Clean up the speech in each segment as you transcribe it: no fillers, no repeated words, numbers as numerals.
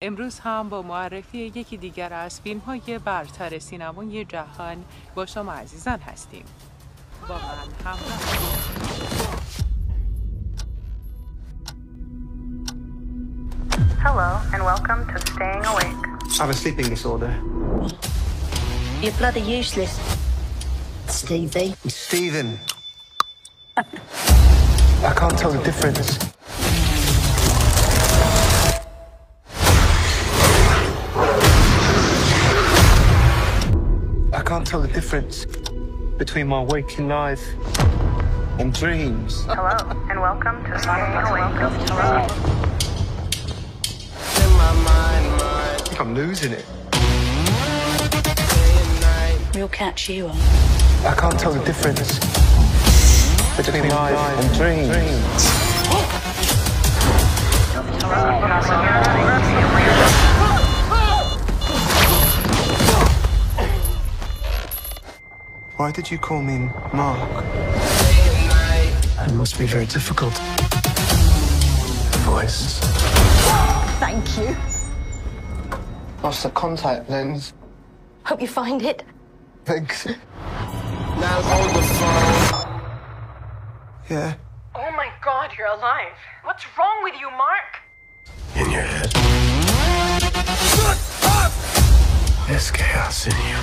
امروز هم با معرفی یکی دیگر از فیلم‌های برتر سینمای جهان با شما عزیزان هستیم. با من همراه. Hello and welcome to Staying Awake. I have a sleeping disorder. You're bloody useless, Stevie. Stephen. I can't tell the difference. I can't tell the difference between my waking life and dreams. Hello and welcome to Staying Awake. I think I'm losing it. We'll catch you on. I can't tell the difference between life and dreams. Why did you call me Mark? It must be very difficult. Voice. Thank you. Lost the contact lens. Hope you find it. Thanks. Now hold the phone. Yeah. Oh my God, you're alive. What's wrong with you, Mark? In your head. There's chaos in you.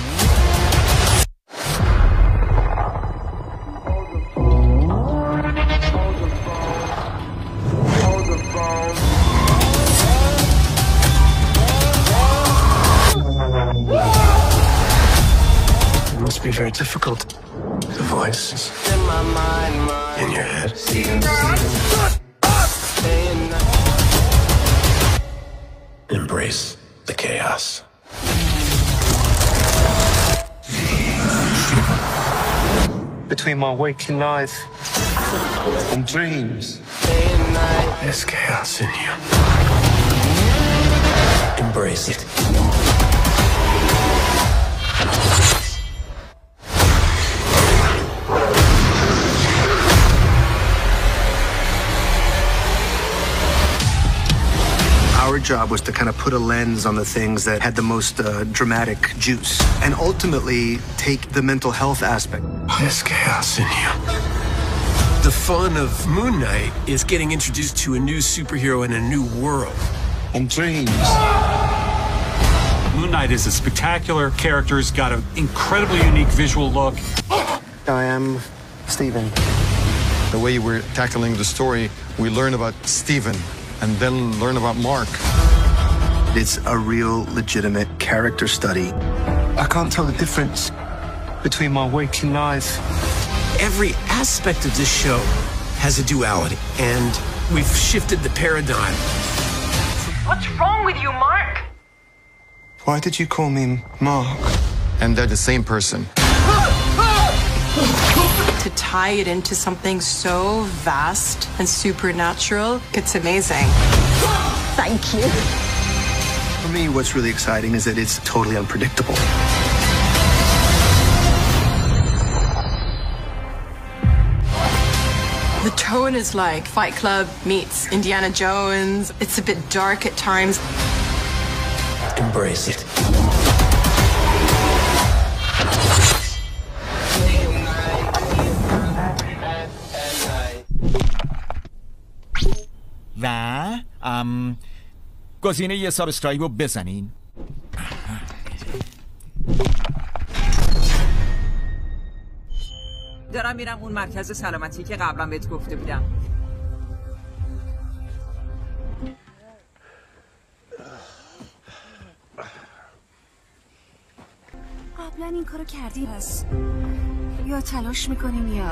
It must be very difficult. The voices In my mind, in your head. Embrace the chaos. Between my waking life and dreams, there's chaos in you. Embrace it. Our job was to kind of put a lens on the things that had the most dramatic juice and ultimately take the mental health aspect. There's chaos in you. The fun of Moon Knight is getting introduced to a new superhero in a new world. And dreams. Moon Knight is a spectacular character. He's got an incredibly unique visual look. I am Stephen. The way we're tackling the story, we learn about Stephen and then learn about Mark. It's a real, legitimate character study. I can't tell the difference between my waking life. Every aspect of this show has a duality, and we've shifted the paradigm. What's wrong with you, Mark? Why did you call me Mark? And they're the same person. To tie it into something so vast and supernatural, it's amazing. Thank you. For me, what's really exciting is that it's totally unpredictable. The tone is like Fight Club meets Indiana Jones. It's a bit dark at times. Embrace it. و گزینه یه سابسکرایب رو بزنین. دارم میرم اون مرکز سلامتی که قبلا بهت گفته بودم. قبلا این کارو کردی پس یا تلاش میکنیم یا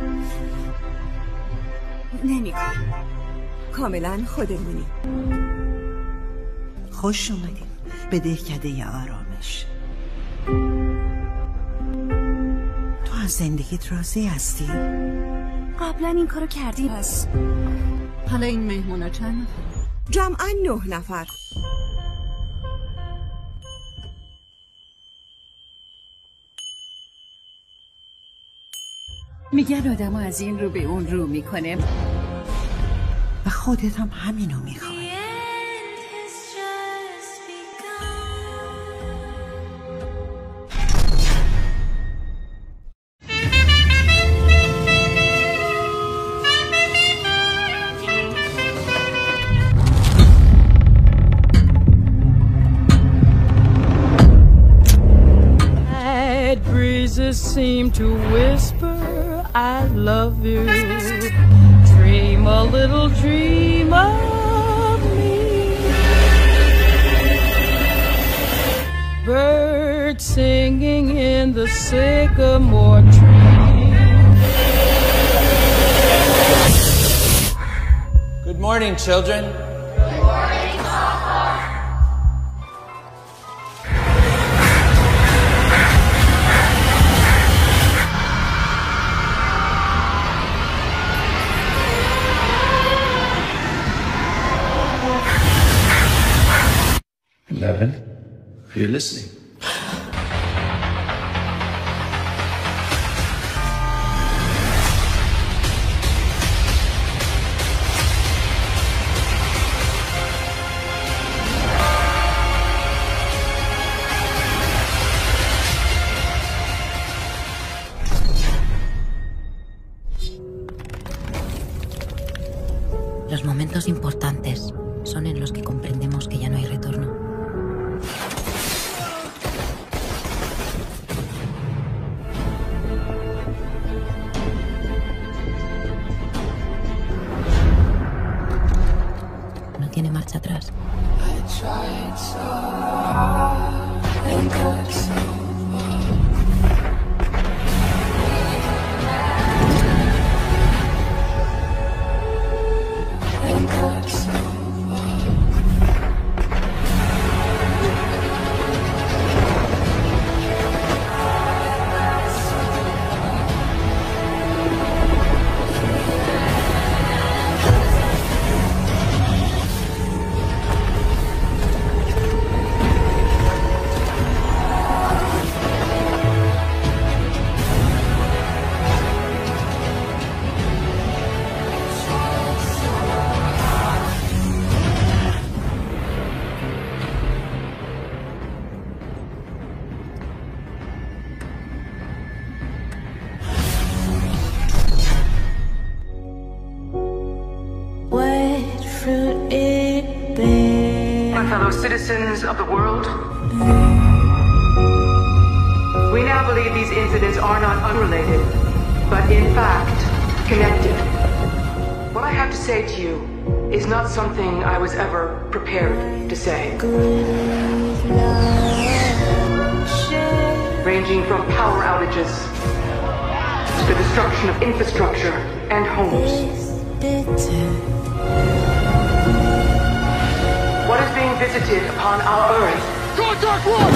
نمیکنیم. کاملا خودمونی. خوش اومدیم به دهکده آرامش. تو از زندگیت راضی هستی؟ قبلا این کارو کردی پس حالا این مهمونا چند نفر؟ جمعا 9 نفر. میگن آدم از این رو به اون رو میکنه و خودت هم همینو میخوای. seem to whisper, I love you. Dream a little dream of me. Birds singing in the sycamore tree. Good morning, children. Good morning, Papa. 11. Are you listening? Los momentos importantes son en los que comprendemos que ya no hay retorno. No tiene marcha atrás. My fellow citizens of the world, we now believe these incidents are not unrelated, but in fact connected. What I have to say to you is not something I was ever prepared to say. Ranging from power outages to the destruction of infrastructure and homes. What is being visited upon our Earth? Contact one!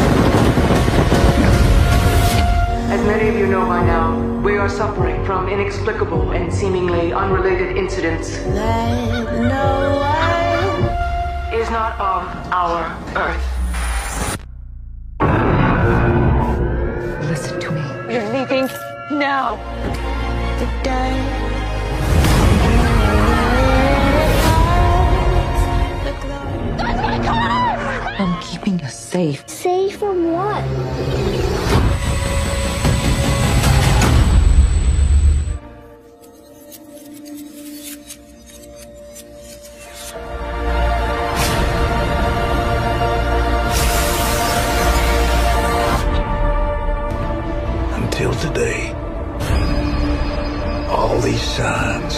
As many of you know by now, we are suffering from inexplicable and seemingly unrelated incidents. Is not of our Earth. Listen to me. You're leaving now. I'm keeping us safe. Safe from what? Until today, all these signs,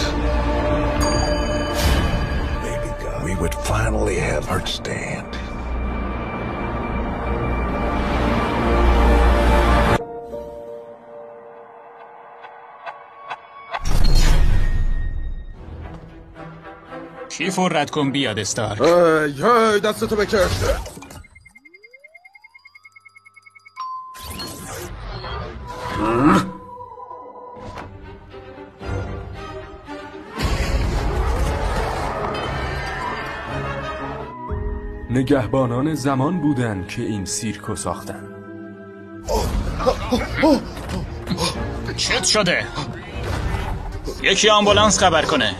maybe God, we would finally have our stand. کیف رو رد کن بیاد استارک. هی دستتو بکش. نگهبانان زمان بودن که این سیرکو ساختن. چت شده؟ یکی آمبولانس خبر کنه.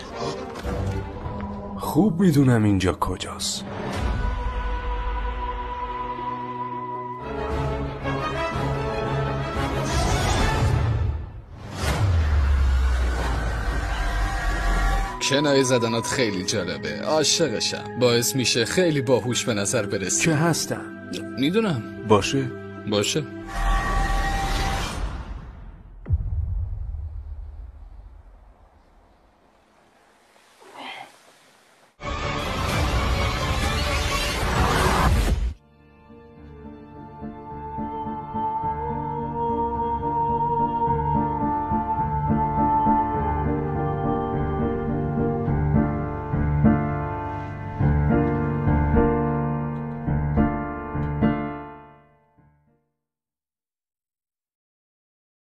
خوب میدونم اینجا کجاست. کنایه زدنات خیلی جالبه. عاشقشم. باعث میشه خیلی باهوش به نظر برسی. چه هستن؟ میدونم. باشه.